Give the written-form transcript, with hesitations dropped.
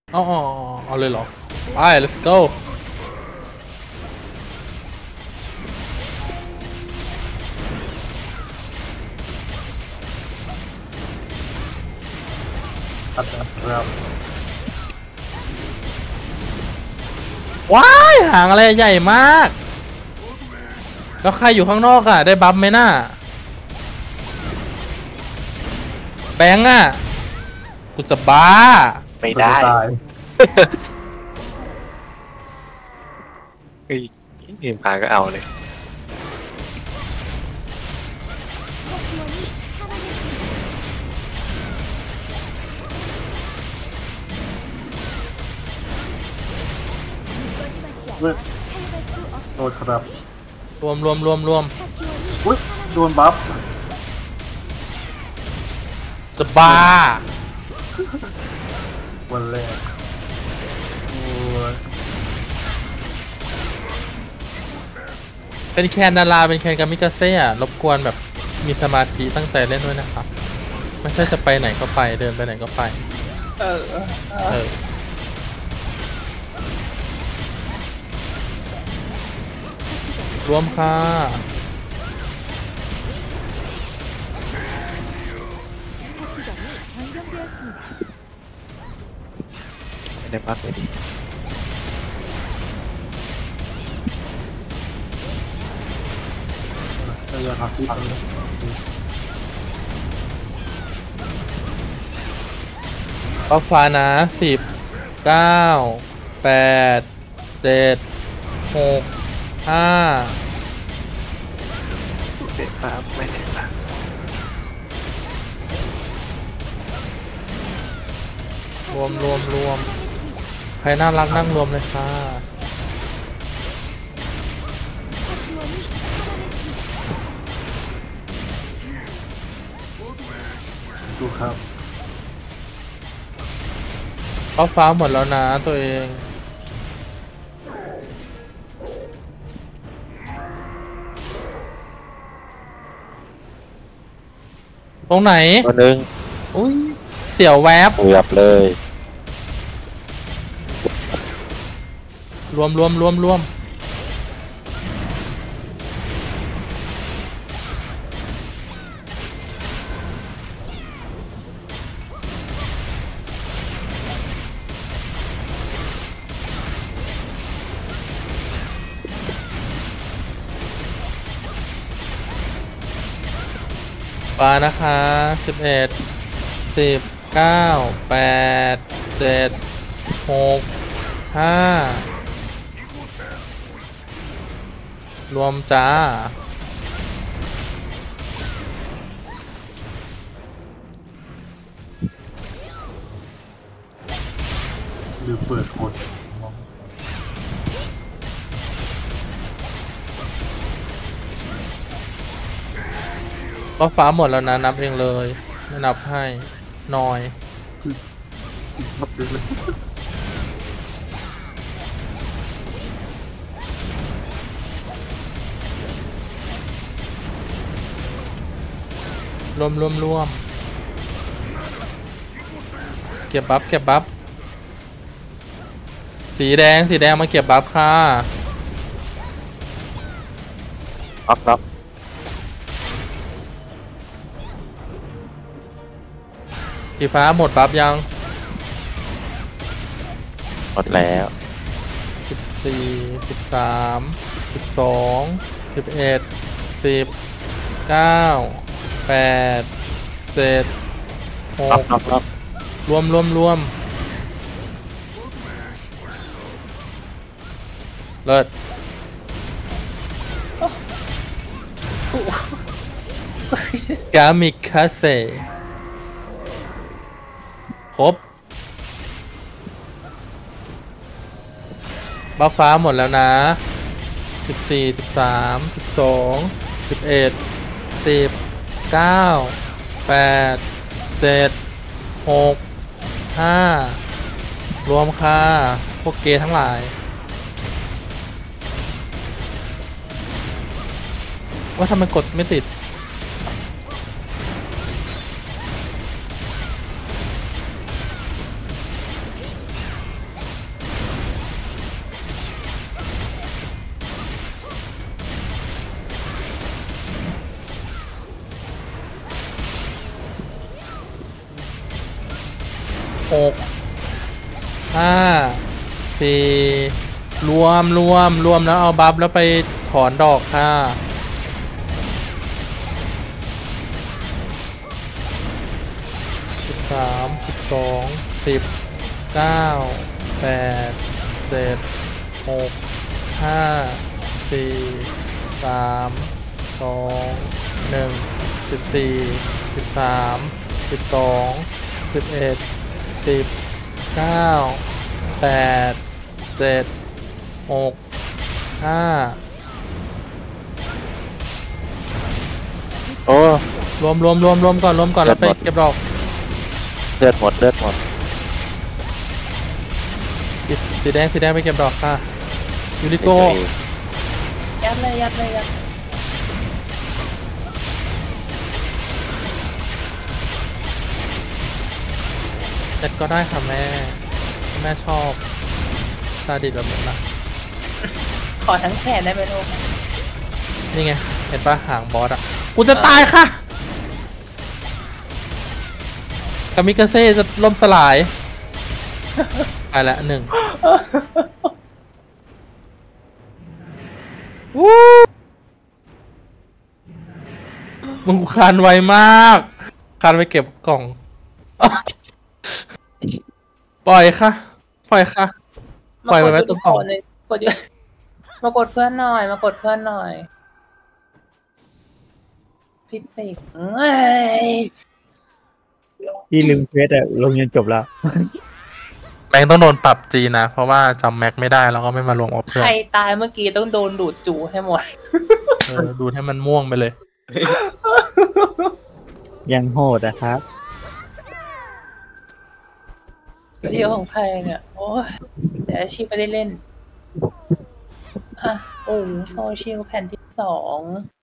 เอาเลยเหรอไป let's go ครับว้ายหางอะไรใหญ่มากแล้วใครอยู่ข้างนอกอ่ะได้บัฟไหมน่ะแบงค์อ่ะกูจะบ้าไม่ได้ตายเฮ้ยนี่มาก็เอาเลยเว้ยโดนครับรวมอุ้ยโดนบัฟจะบ้าวันแรกโอ้ยเป็นแคนดาราเป็นแคนกามิกาเซ่อะรบกวนแบบมีสมาธิตั้งใจเล่นด้วยนะครับไม่ใช่จะไปไหนก็ไปเดินไปไหนก็ไปรวมค่ะไม่ได้พักเลยดิระยะหักที่ทำเลยก็ฟ้านะ10 9 8 7 6 5 เด็กปั๊บไม่ได้ปั๊บรวมใครน่ารักนั่งรวมเลยค่ะสู้ครับก็ฟ้าหมดแล้วนะตัวเอง ตรงไหนตัวหนึ่งอุ้ยเสียวแวบเกือบเลยรวมฟ้านะคะ11 10 9 8 7 6 5รวมจ้าหรือเปิดกดก็ฟ้าหมดแล้วนะนับเองเลยไม่นับให้น้อยบัฟเลยรวมเก็บบัฟสีแดงมาเก็บบัฟค่ะน็อกสีฟ้าหมดบัฟยังหมดแล้ว 14 13 12 11 10 9 8 7 น็อก 6รวมเลิศกามิคาเซ่ครบบัฟฟ้าหมดแล้วนะ14 13 12 11 10 9 8 7 6 5รวมค่ะพวกเกย์ทั้งหลายว่าทำไมกดไม่ติด 6 5 4รวมแล้วเอาบัฟแล้วไปถอนดอกค่ะ13 12 10 9 8 7 6 5 4 3 2 1 14 13 12 11 10 9 8 7 6 5 โอ้รวมก่อนแล้วไปเก็บดอกเลือดหมดสีแดงไปเก็บดอกค่ะยูริโกยัดเลยยัดเจ็ดก็ได้ค่ะแม่ชอบซาดิสแบบนั้นนะขอทั้งแขนได้ไหมลูกนี่ไงเห็นปะหางบอสอ่ะกูจะตายค่ะกามิกาเซ่จะล่มสลายไปละ1วู้มึงคานไวมากคานไปเก็บกล่อง ปล่อยค่ะปล่อยไปไว้ตรงกล่องเลยกดเยอะมากดเพื่อนหน่อยพี่เป๊กเอ้ยที่ลืมเควสอะลงยันจบแล้วแม็กต้องโดนปรับจีนะเพราะว่าจำแม็กไม่ได้แล้วก็ไม่มารวมออฟเพื่อนใครตายเมื่อกี้ต้องโดนดูดจูให้หมดดูให้มันม่วงไปเลยยังโหดอะครับเชียวของใครเนี่ยโอ้ยแต่อาชีพไม่ได้เล่นอ่ะโอ้โซเชียลแผ่นที่2